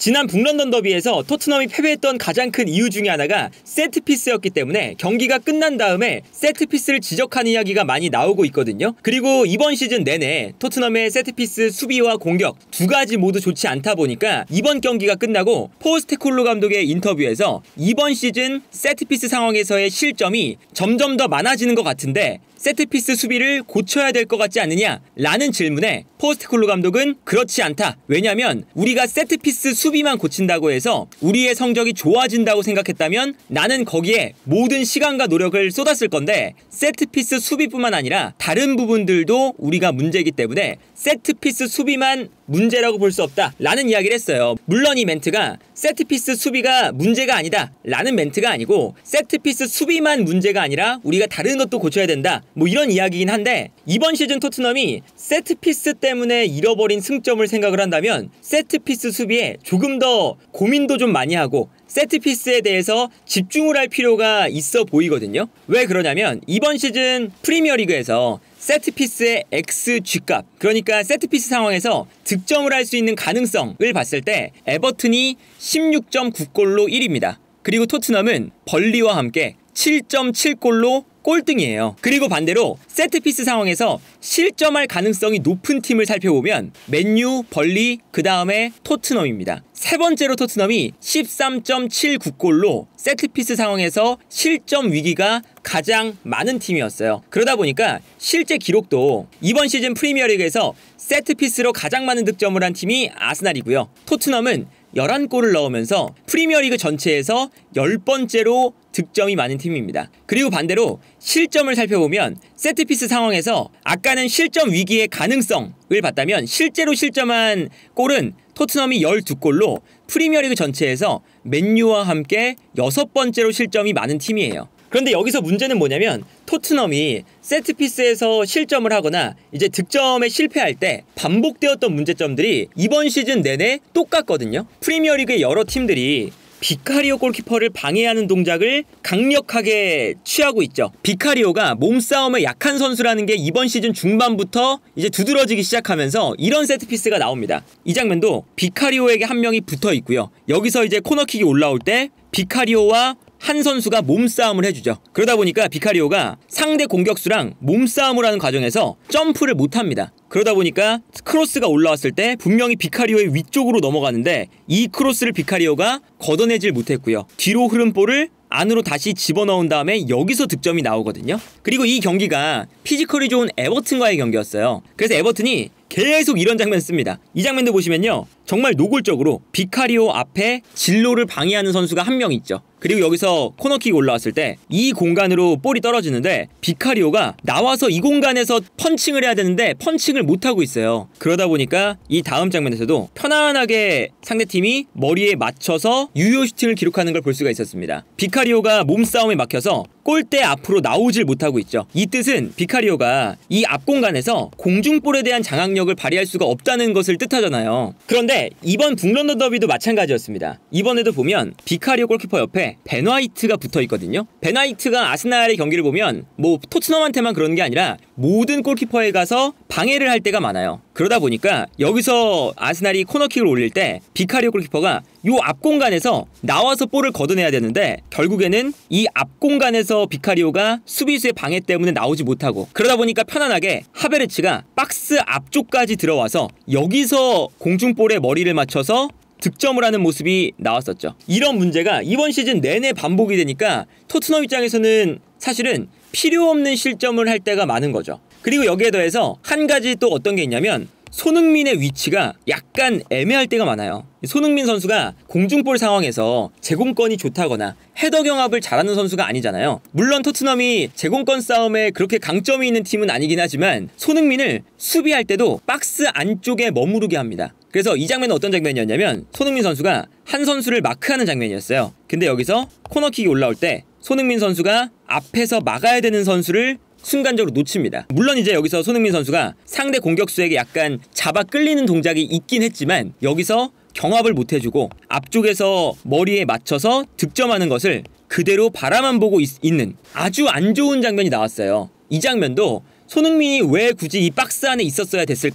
지난 북런던 더비에서 토트넘이 패배했던 가장 큰 이유 중에 하나가 세트피스였기 때문에 경기가 끝난 다음에 세트피스를 지적하는 이야기가 많이 나오고 있거든요. 그리고 이번 시즌 내내 토트넘의 세트피스 수비와 공격 두 가지 모두 좋지 않다 보니까 이번 경기가 끝나고 포스테콜로 감독의 인터뷰에서 이번 시즌 세트피스 상황에서의 실점이 점점 더 많아지는 것 같은데 세트피스 수비를 고쳐야 될 것 같지 않느냐? 라는 질문에 포스테콜로 감독은 그렇지 않다. 왜냐면 우리가 세트피스 수비만 고친다고 해서 우리의 성적이 좋아진다고 생각했다면 나는 거기에 모든 시간과 노력을 쏟았을 건데 세트피스 수비뿐만 아니라 다른 부분들도 우리가 문제이기 때문에 세트피스 수비만 문제라고 볼 수 없다 라는 이야기를 했어요. 물론 이 멘트가 세트피스 수비가 문제가 아니다 라는 멘트가 아니고 세트피스 수비만 문제가 아니라 우리가 다른 것도 고쳐야 된다 뭐 이런 이야기긴 한데 이번 시즌 토트넘이 세트피스 때문에 잃어버린 승점을 생각을 한다면 세트피스 수비에 조금 더 고민도 좀 많이 하고 세트피스에 대해서 집중을 할 필요가 있어 보이거든요. 왜 그러냐면 이번 시즌 프리미어리그에서 세트피스의 XG값, 그러니까 세트피스 상황에서 득점을 할 수 있는 가능성을 봤을 때 에버튼이 16.9골로 1위입니다. 그리고 토트넘은 벌리와 함께 7.7골로 꼴등이에요. 그리고 반대로 세트피스 상황에서 실점할 가능성이 높은 팀을 살펴보면 맨유, 벌리, 그 다음에 토트넘입니다. 세 번째로 토트넘이 13.79골로 세트피스 상황에서 실점 위기가 가장 많은 팀이었어요. 그러다 보니까 실제 기록도 이번 시즌 프리미어리그에서 세트피스로 가장 많은 득점을 한 팀이 아스날이고요. 토트넘은 11골을 넣으면서 프리미어리그 전체에서 10번째로 득점이 많은 팀입니다. 그리고 반대로 실점을 살펴보면 세트피스 상황에서 아까는 실점 위기의 가능성을 봤다면 실제로 실점한 골은 토트넘이 12골로 프리미어리그 전체에서 맨유와 함께 6번째로 실점이 많은 팀이에요. 그런데 여기서 문제는 뭐냐면 토트넘이 세트피스에서 실점을 하거나 이제 득점에 실패할 때 반복되었던 문제점들이 이번 시즌 내내 똑같거든요. 프리미어리그의 여러 팀들이 비카리오 골키퍼를 방해하는 동작을 강력하게 취하고 있죠. 비카리오가 몸싸움에 약한 선수라는 게 이번 시즌 중반부터 이제 두드러지기 시작하면서 이런 세트피스가 나옵니다. 이 장면도 비카리오에게 한 명이 붙어 있고요. 여기서 이제 코너킥이 올라올 때 비카리오와 한 선수가 몸싸움을 해주죠. 그러다 보니까 비카리오가 상대 공격수랑 몸싸움을 하는 과정에서 점프를 못합니다. 그러다 보니까 크로스가 올라왔을 때 분명히 비카리오의 위쪽으로 넘어가는데 이 크로스를 비카리오가 걷어내질 못했고요. 뒤로 흐른 볼을 안으로 다시 집어넣은 다음에 여기서 득점이 나오거든요. 그리고 이 경기가 피지컬이 좋은 에버튼과의 경기였어요. 그래서 에버튼이 계속 이런 장면 씁니다. 이 장면도 보시면요, 정말 노골적으로 비카리오 앞에 진로를 방해하는 선수가 한 명 있죠. 그리고 여기서 코너킥 올라왔을 때 이 공간으로 볼이 떨어지는데 비카리오가 나와서 이 공간에서 펀칭을 해야 되는데 펀칭을 못하고 있어요. 그러다 보니까 이 다음 장면에서도 편안하게 상대팀이 머리에 맞춰서 유효 슈팅을 기록하는 걸 볼 수가 있었습니다. 비카리오가 몸싸움에 막혀서 골대 앞으로 나오질 못하고 있죠. 이 뜻은 비카리오가 이 앞 공간에서 공중볼에 대한 장악력을 발휘할 수가 없다는 것을 뜻하잖아요. 그런데 이번 북런던 더비도 마찬가지였습니다. 이번에도 보면 비카리오 골키퍼 옆에 벤 화이트가 붙어 있거든요. 벤 화이트가 아스날의 경기를 보면 뭐 토트넘한테만 그런 게 아니라 모든 골키퍼에 가서 방해를 할 때가 많아요. 그러다 보니까 여기서 아스날이 코너킥을 올릴 때 비카리오 골키퍼가 요 앞 공간에서 나와서 볼을 걷어내야 되는데 결국에는 이 앞 공간에서 비카리오가 수비수의 방해 때문에 나오지 못하고, 그러다 보니까 편안하게 하베르츠가 박스 앞쪽까지 들어와서 여기서 공중볼에 머리를 맞춰서 득점을 하는 모습이 나왔었죠. 이런 문제가 이번 시즌 내내 반복이 되니까 토트넘 입장에서는 사실은 필요 없는 실점을 할 때가 많은 거죠. 그리고 여기에 더해서 한 가지 또 어떤 게 있냐면 손흥민의 위치가 약간 애매할 때가 많아요. 손흥민 선수가 공중볼 상황에서 제공권이 좋다거나 헤더 경합을 잘하는 선수가 아니잖아요. 물론 토트넘이 제공권 싸움에 그렇게 강점이 있는 팀은 아니긴 하지만 손흥민을 수비할 때도 박스 안쪽에 머무르게 합니다. 그래서 이 장면은 어떤 장면이었냐면 손흥민 선수가 한 선수를 마크하는 장면이었어요. 근데 여기서 코너킥이 올라올 때 손흥민 선수가 앞에서 막아야 되는 선수를 순간적으로 놓칩니다. 물론 이제 여기서 손흥민 선수가 상대 공격수에게 약간 잡아 끌리는 동작이 있긴 했지만 여기서 경합을 못 해주고 앞쪽에서 머리에 맞춰서 득점하는 것을 그대로 바라만 보고 있는 아주 안 좋은 장면이 나왔어요. 이 장면도 손흥민이 왜 굳이 이 박스 안에 있었어야 됐을까?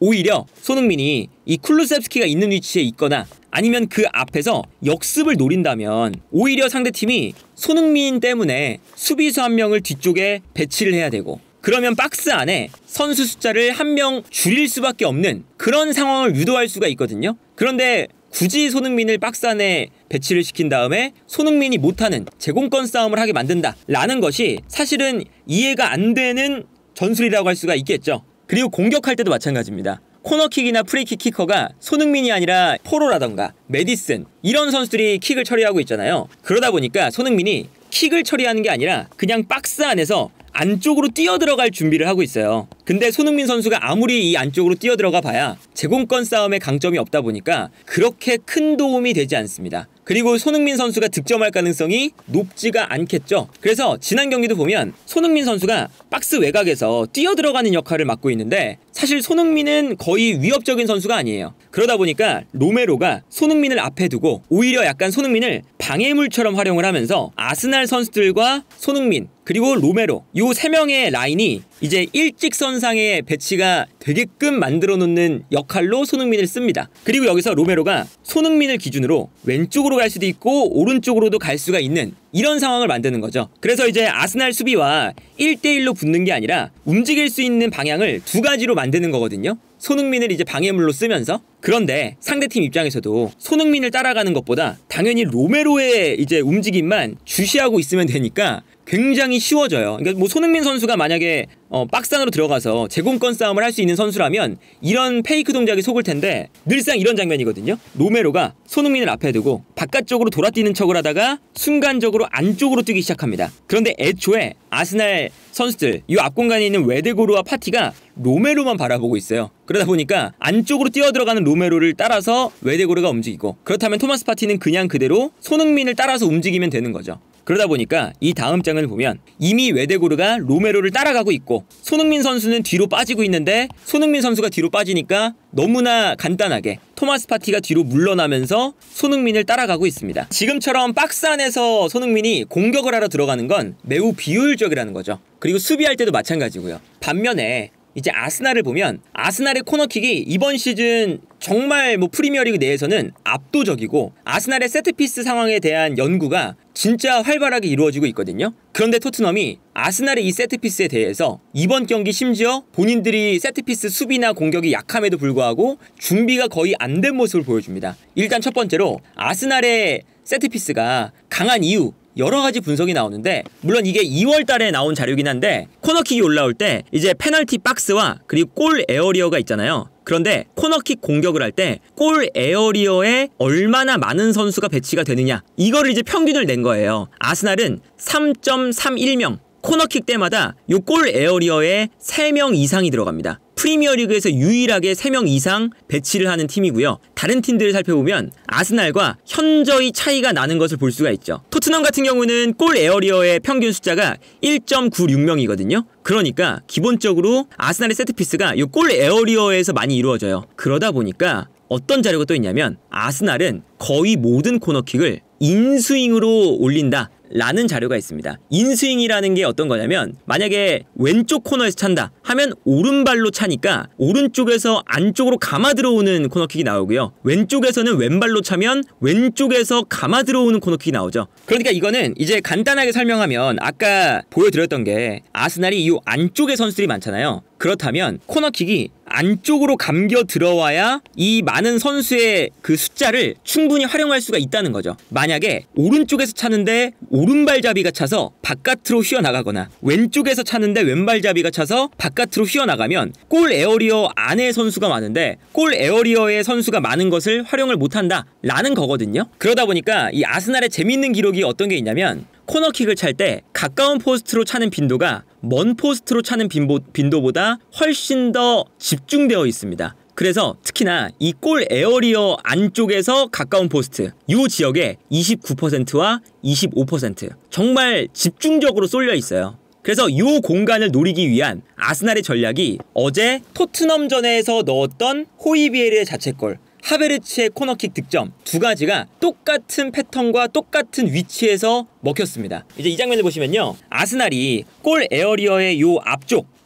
오히려 손흥민이 이 쿨루셉스키가 있는 위치에 있거나 아니면 그 앞에서 역습을 노린다면 오히려 상대팀이 손흥민 때문에 수비수 한 명을 뒤쪽에 배치를 해야 되고, 그러면 박스 안에 선수 숫자를 한 명 줄일 수밖에 없는 그런 상황을 유도할 수가 있거든요. 그런데 굳이 손흥민을 박스 안에 배치를 시킨 다음에 손흥민이 못하는 제공권 싸움을 하게 만든다 라는 것이 사실은 이해가 안 되는 전술이라고 할 수가 있겠죠. 그리고 공격할 때도 마찬가지입니다. 코너킥이나 프리킥 키커가 손흥민이 아니라 포로라던가 메디슨 이런 선수들이 킥을 처리하고 있잖아요. 그러다 보니까 손흥민이 킥을 처리하는 게 아니라 그냥 박스 안에서 안쪽으로 뛰어들어갈 준비를 하고 있어요. 근데 손흥민 선수가 아무리 이 안쪽으로 뛰어들어가 봐야 제공권 싸움에 강점이 없다 보니까 그렇게 큰 도움이 되지 않습니다. 그리고 손흥민 선수가 득점할 가능성이 높지가 않겠죠. 그래서 지난 경기도 보면 손흥민 선수가 박스 외곽에서 뛰어들어가는 역할을 맡고 있는데 사실 손흥민은 거의 위협적인 선수가 아니에요. 그러다 보니까 로메로가 손흥민을 앞에 두고 오히려 약간 손흥민을 방해물처럼 활용을 하면서 아스날 선수들과 손흥민 그리고 로메로 요 3명의 라인이 이제 일직선상에 배치가 되게끔 만들어 놓는 역할로 손흥민을 씁니다. 그리고 여기서 로메로가 손흥민을 기준으로 왼쪽으로 갈 수도 있고 오른쪽으로도 갈 수가 있는 이런 상황을 만드는 거죠. 그래서 이제 아스날 수비와 1대1로 붙는 게 아니라 움직일 수 있는 방향을 두 가지로 만드는 거거든요. 손흥민을 이제 방해물로 쓰면서. 그런데 상대팀 입장에서도 손흥민을 따라가는 것보다 당연히 로메로의 이제 움직임만 주시하고 있으면 되니까 굉장히 쉬워져요. 그러니까 뭐 손흥민 선수가 만약에 박스 안으로 들어가서 제공권 싸움을 할 수 있는 선수라면 이런 페이크 동작이 속을 텐데 늘상 이런 장면이거든요. 로메로가 손흥민을 앞에 두고 바깥쪽으로 돌아뛰는 척을 하다가 순간적으로 안쪽으로 뛰기 시작합니다. 그런데 애초에 아스날 선수들 이 앞공간에 있는 웨데고르와 파티가 로메로만 바라보고 있어요. 그러다 보니까 안쪽으로 뛰어들어가는 로메로를 따라서 웨데고르가 움직이고, 그렇다면 토마스 파티는 그냥 그대로 손흥민을 따라서 움직이면 되는 거죠. 그러다 보니까 이 다음 장을 보면 이미 웨데고르가 로메로를 따라가고 있고 손흥민 선수는 뒤로 빠지고 있는데 손흥민 선수가 뒤로 빠지니까 너무나 간단하게 토마스 파티가 뒤로 물러나면서 손흥민을 따라가고 있습니다. 지금처럼 박스 안에서 손흥민이 공격을 하러 들어가는 건 매우 비효율적이라는 거죠. 그리고 수비할 때도 마찬가지고요. 반면에 이제 아스날을 보면 아스날의 코너킥이 이번 시즌 정말 뭐 프리미어리그 내에서는 압도적이고 아스날의 세트피스 상황에 대한 연구가 진짜 활발하게 이루어지고 있거든요. 그런데 토트넘이 아스날의 이 세트피스에 대해서 이번 경기 심지어 본인들이 세트피스 수비나 공격이 약함에도 불구하고 준비가 거의 안 된 모습을 보여줍니다. 일단 첫 번째로 아스날의 세트피스가 강한 이유 여러 가지 분석이 나오는데, 물론 이게 2월 달에 나온 자료긴 한데 코너킥이 올라올 때 이제 페널티 박스와 그리고 골 에어리어가 있잖아요. 그런데 코너킥 공격을 할 때 골 에어리어에 얼마나 많은 선수가 배치가 되느냐 이거를 이제 평균을 낸 거예요. 아스날은 3.31명 코너킥 때마다 요 골 에어리어에 3명 이상이 들어갑니다. 프리미어리그에서 유일하게 3명 이상 배치를 하는 팀이고요. 다른 팀들을 살펴보면 아스날과 현저히 차이가 나는 것을 볼 수가 있죠. 토트넘 같은 경우는 골 에어리어의 평균 숫자가 1.96명이거든요. 그러니까 기본적으로 아스날의 세트피스가 이 골 에어리어에서 많이 이루어져요. 그러다 보니까 어떤 자료가 또 있냐면 아스날은 거의 모든 코너킥을 인스윙으로 올린다 라는 자료가 있습니다. 인스윙이라는 게 어떤 거냐면 만약에 왼쪽 코너에서 찬다 하면 오른발로 차니까 오른쪽에서 안쪽으로 감아 들어오는 코너킥이 나오고요. 왼쪽에서는 왼발로 차면 왼쪽에서 감아 들어오는 코너킥이 나오죠. 그러니까 이거는 이제 간단하게 설명하면 아까 보여드렸던 게 아스날이 이 안쪽에 선수들이 많잖아요. 그렇다면 코너킥이 안쪽으로 감겨 들어와야 이 많은 선수의 그 숫자를 충분히 활용할 수가 있다는 거죠. 만약에 오른쪽에서 차는데 오른발잡이가 차서 바깥으로 휘어나가거나 왼쪽에서 차는데 왼발잡이가 차서 바깥으로 휘어나가면 골 에어리어 안에 선수가 많은데 골 에어리어에 선수가 많은 것을 활용을 못한다 라는 거거든요. 그러다 보니까 이 아스날의 재밌는 기록이 어떤 게 있냐면 코너킥을 찰 때 가까운 포스트로 차는 빈도가 먼 포스트로 차는 빈도보다 훨씬 더 집중되어 있습니다. 그래서 특히나 이 골 에어리어 안쪽에서 가까운 포스트 이 지역에 29%와 25% 정말 집중적으로 쏠려 있어요. 그래서 이 공간을 노리기 위한 아스날의 전략이 어제 토트넘전에서 넣었던 호이비에르의 자책골, 하베르츠의 코너킥 득점 두 가지가 똑같은 패턴과 똑같은 위치에서 먹혔습니다. 이제 이 장면을 보시면요. 아스날이 골 에어리어의 요 앞쪽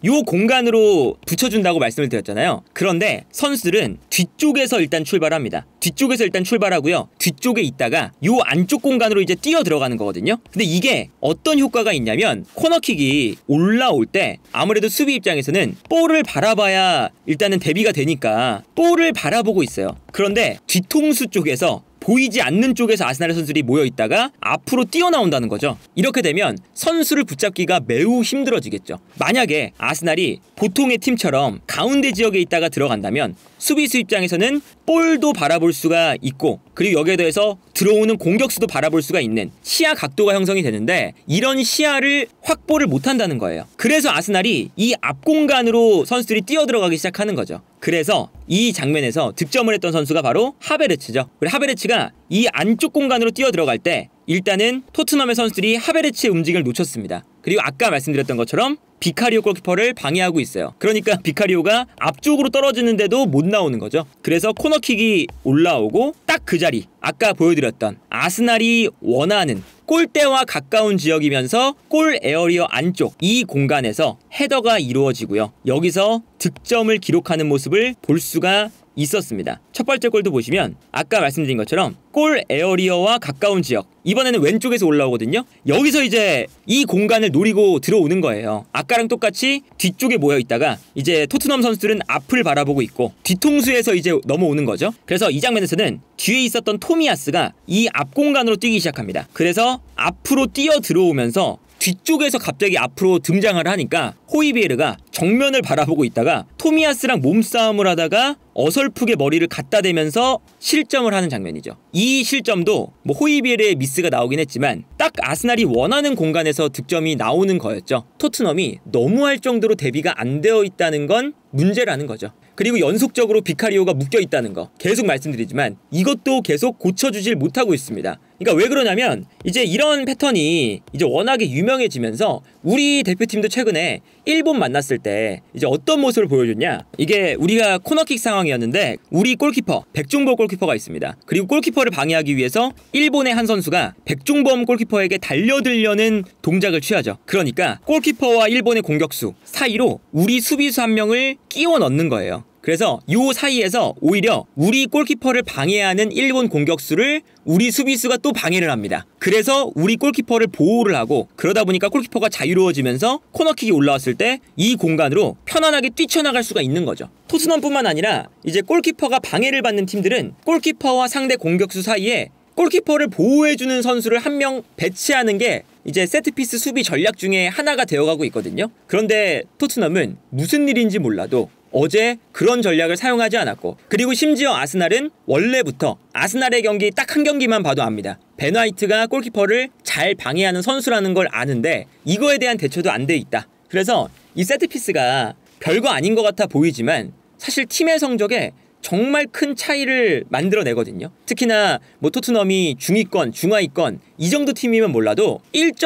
요 공간으로 붙여준다고 말씀을 드렸잖아요. 그런데 선수들은 뒤쪽에서 일단 출발합니다. 뒤쪽에서 일단 출발하고요. 뒤쪽에 있다가 요 안쪽 공간으로 이제 뛰어 들어가는 거거든요. 근데 이게 어떤 효과가 있냐면 코너킥이 올라올 때 아무래도 수비 입장에서는 볼을 바라봐야 일단은 대비가 되니까 볼을 바라보고 있어요. 그런데 뒤통수 쪽에서 보이지 않는 쪽에서 아스날의 선수들이 모여있다가 앞으로 뛰어나온다는 거죠. 이렇게 되면 선수를 붙잡기가 매우 힘들어지겠죠. 만약에 아스날이 보통의 팀처럼 가운데 지역에 있다가 들어간다면 수비수 입장에서는 볼도 바라볼 수가 있고 그리고 여기에 더해서 들어오는 공격수도 바라볼 수가 있는 시야 각도가 형성이 되는데 이런 시야를 확보를 못한다는 거예요. 그래서 아스날이 이 앞공간으로 선수들이 뛰어들어가기 시작하는 거죠. 그래서 이 장면에서 득점을 했던 선수가 바로 하베르츠죠. 그리고 하베르츠가 이 안쪽 공간으로 뛰어들어갈 때 일단은 토트넘의 선수들이 하베르츠의 움직임을 놓쳤습니다. 그리고 아까 말씀드렸던 것처럼 비카리오 골키퍼를 방해하고 있어요. 그러니까 비카리오가 앞쪽으로 떨어지는데도 못 나오는 거죠. 그래서 코너킥이 올라오고 딱 그 자리, 아까 보여드렸던 아스날이 원하는 골대와 가까운 지역이면서 골 에어리어 안쪽 이 공간에서 헤더가 이루어지고요. 여기서 득점을 기록하는 모습을 볼 수가 있었습니다. 첫 번째 골도 보시면 아까 말씀드린 것처럼 골 에어리어와 가까운 지역, 이번에는 왼쪽에서 올라오거든요. 여기서 이제 이 공간을 노리고 들어오는 거예요. 아까랑 똑같이 뒤쪽에 모여 있다가 이제 토트넘 선수들은 앞을 바라보고 있고 뒤통수에서 이제 넘어오는 거죠. 그래서 이 장면에서는 뒤에 있었던 토미야스가 이 앞 공간으로 뛰기 시작합니다. 그래서 앞으로 뛰어 들어오면서 뒤쪽에서 갑자기 앞으로 등장을 하니까 호이비에르가 정면을 바라보고 있다가 토미야스랑 몸싸움을 하다가 어설프게 머리를 갖다 대면서 실점을 하는 장면이죠. 이 실점도 뭐 호이비에르의 미스가 나오긴 했지만 딱 아스날이 원하는 공간에서 득점이 나오는 거였죠. 토트넘이 너무할 정도로 대비가 안 되어 있다는 건 문제라는 거죠. 그리고 연속적으로 비카리오가 묶여 있다는 거 계속 말씀드리지만 이것도 계속 고쳐주질 못하고 있습니다. 그러니까 왜 그러냐면 이제 이런 패턴이 이제 워낙에 유명해지면서 우리 대표팀도 최근에 일본 만났을 때 이제 어떤 모습을 보여줬냐, 이게 우리가 코너킥 상황이었는데 우리 골키퍼 백종범 골키퍼가 있습니다. 그리고 골키퍼를 방해하기 위해서 일본의 한 선수가 백종범 골키퍼에게 달려들려는 동작을 취하죠. 그러니까 골키퍼와 일본의 공격수 사이로 우리 수비수 한 명을 끼워 넣는 거예요. 그래서 요 사이에서 오히려 우리 골키퍼를 방해하는 일본 공격수를 우리 수비수가 또 방해를 합니다. 그래서 우리 골키퍼를 보호를 하고 그러다 보니까 골키퍼가 자유로워지면서 코너킥이 올라왔을 때 이 공간으로 편안하게 뛰쳐나갈 수가 있는 거죠. 토트넘뿐만 아니라 이제 골키퍼가 방해를 받는 팀들은 골키퍼와 상대 공격수 사이에 골키퍼를 보호해주는 선수를 한 명 배치하는 게 이제 세트피스 수비 전략 중에 하나가 되어가고 있거든요. 그런데 토트넘은 무슨 일인지 몰라도 어제 그런 전략을 사용하지 않았고, 그리고 심지어 아스날은 원래부터 아스날의 경기 딱 한 경기만 봐도 압니다. 벤 화이트가 골키퍼를 잘 방해하는 선수라는 걸 아는데 이거에 대한 대처도 안 돼 있다. 그래서 이 세트피스가 별거 아닌 것 같아 보이지만 사실 팀의 성적에 정말 큰 차이를 만들어내거든요. 특히나 뭐 토트넘이 중위권, 중하위권 이 정도 팀이면 몰라도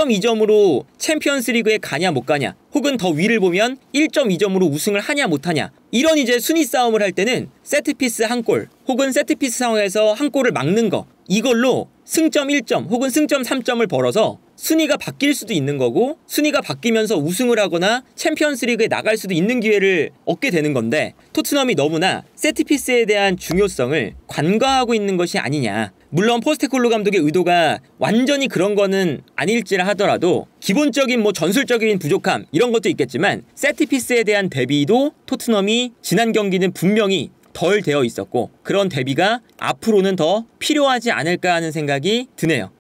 1.2점으로 챔피언스리그에 가냐 못 가냐, 혹은 더 위를 보면 1.2점으로 우승을 하냐 못하냐, 이런 이제 순위 싸움을 할 때는 세트피스 한 골 혹은 세트피스 상황에서 한 골을 막는 거, 이걸로 승점 1점 혹은 승점 3점을 벌어서 순위가 바뀔 수도 있는 거고, 순위가 바뀌면서 우승을 하거나 챔피언스리그에 나갈 수도 있는 기회를 얻게 되는 건데, 토트넘이 너무나 세트피스에 대한 중요성을 간과하고 있는 것이 아니냐. 물론 포스테콜로 감독의 의도가 완전히 그런 거는 아닐지라 하더라도 기본적인 뭐 전술적인 부족함 이런 것도 있겠지만 세트피스에 대한 대비도 토트넘이 지난 경기는 분명히 덜 되어 있었고, 그런 대비가 앞으로는 더 필요하지 않을까 하는 생각이 드네요.